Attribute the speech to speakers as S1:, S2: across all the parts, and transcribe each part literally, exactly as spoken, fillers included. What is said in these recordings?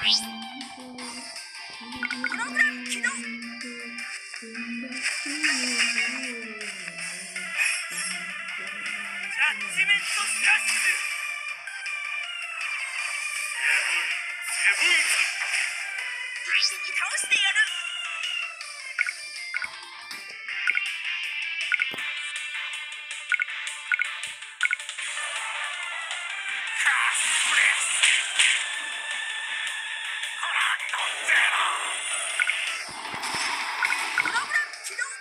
S1: プログラム起動。ジャッジメントスラッシュ。セブン一気に倒してやる。カースプレス。ほら飛んでろ。プログラム起動。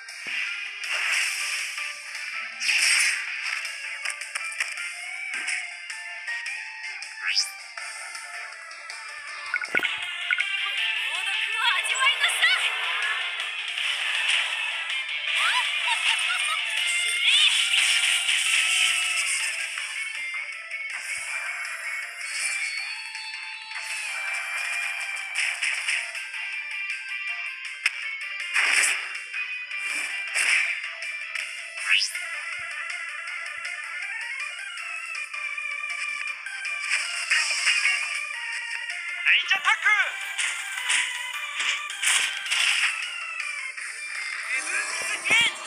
S1: レイジアタック。ヘブンズゲート。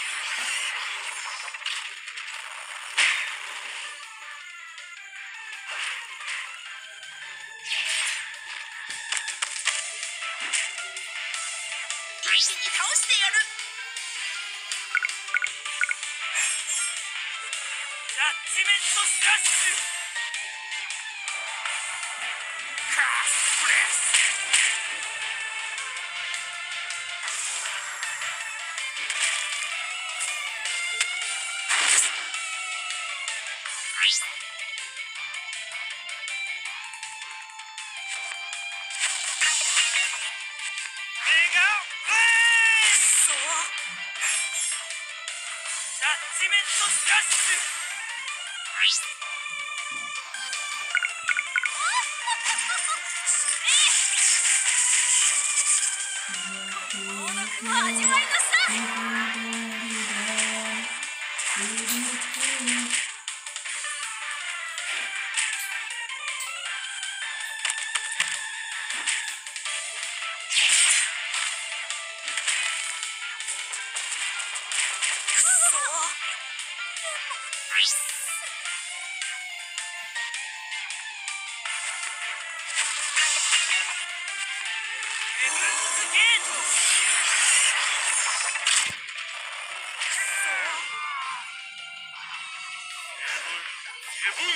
S1: 一気に倒してやる。ジャッジメントスラッシュ。カースプレス。メガブレイク。そう。ジャッジメントスラッシュ。猛毒を味わいなさい。くそ。ヘブンズゲート。セブン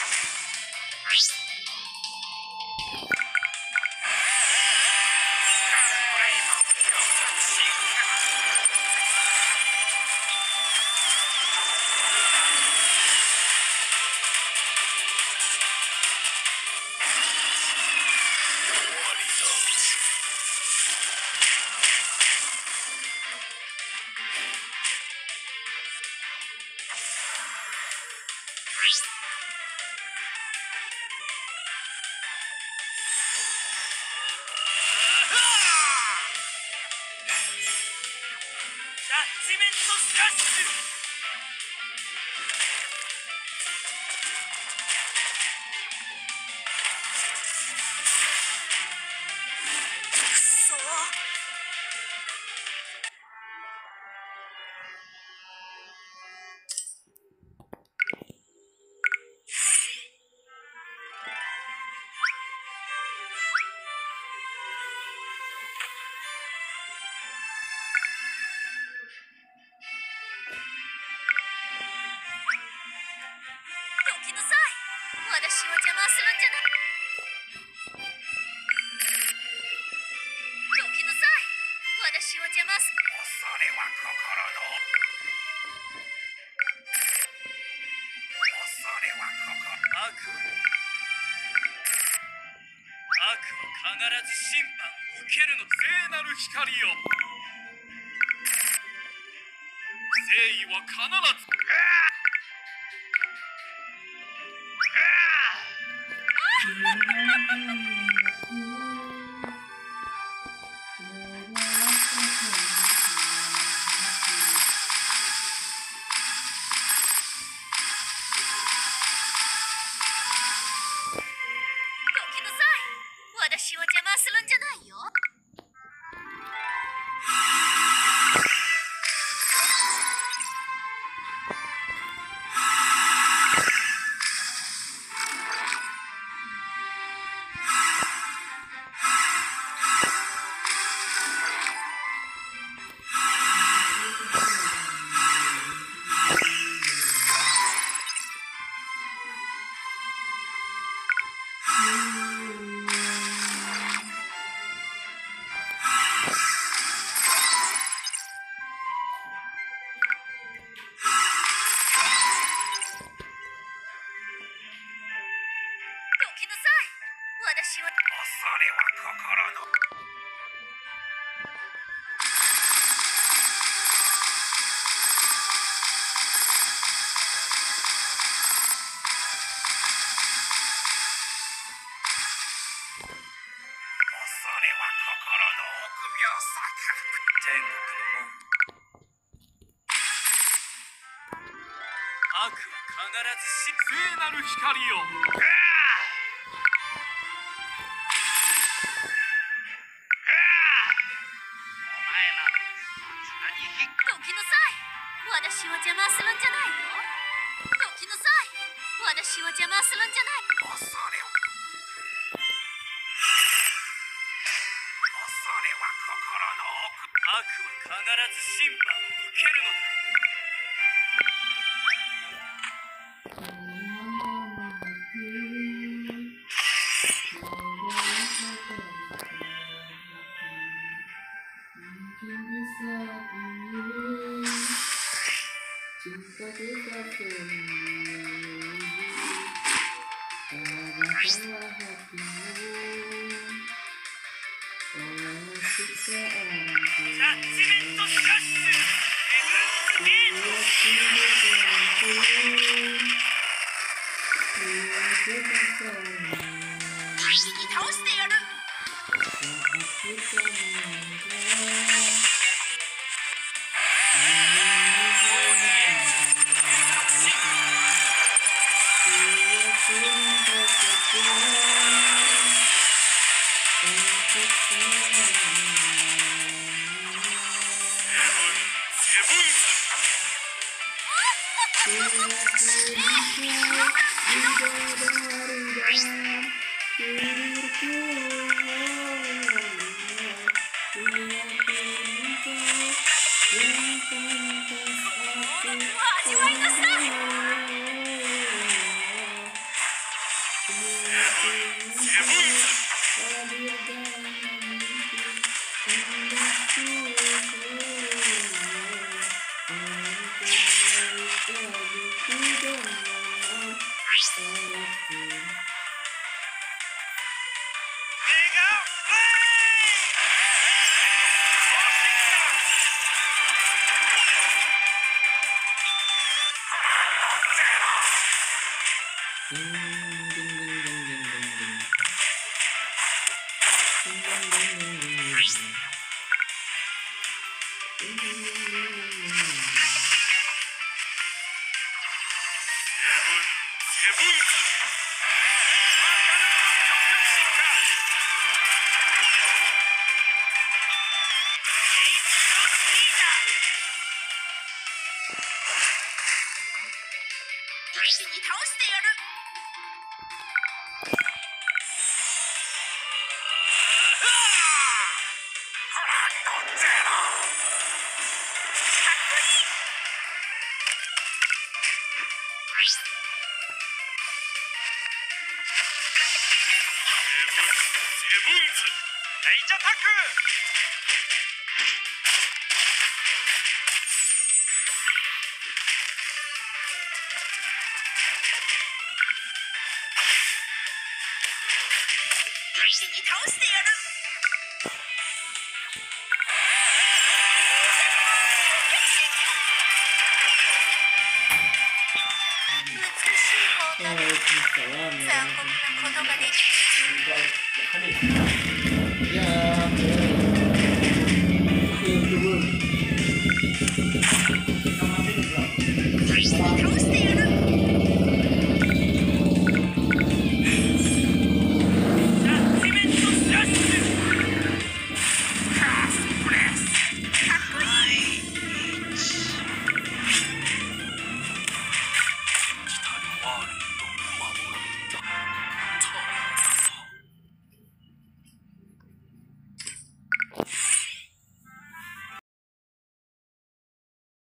S1: ジャッジメントスラッシュ。くそ。どきなさい。私を邪魔するんじゃない。どきなさい。私を邪魔す。恐れは心の。恐れは心。悪は悪は必ず審判を受けるの。聖なる光よ。正義は必ず。どきなさい。私天国の門。悪は必ずし聖なる光を。
S2: どきなさい。私を邪魔するんじゃないよ。どきなさい。私を邪魔するんじゃない。
S1: 恐れを。恐れは心の奥。悪は必ず審判を受けるのだ。ジャッジメントスラッシュヘブンズゲート。
S2: 一気に倒してやる。味わいなさい。一気に倒してやる。
S1: セブンズ大ジャタック。
S2: 一気に倒してやる。美しい方が残酷なことができる。
S3: いやー、
S2: 一気に倒して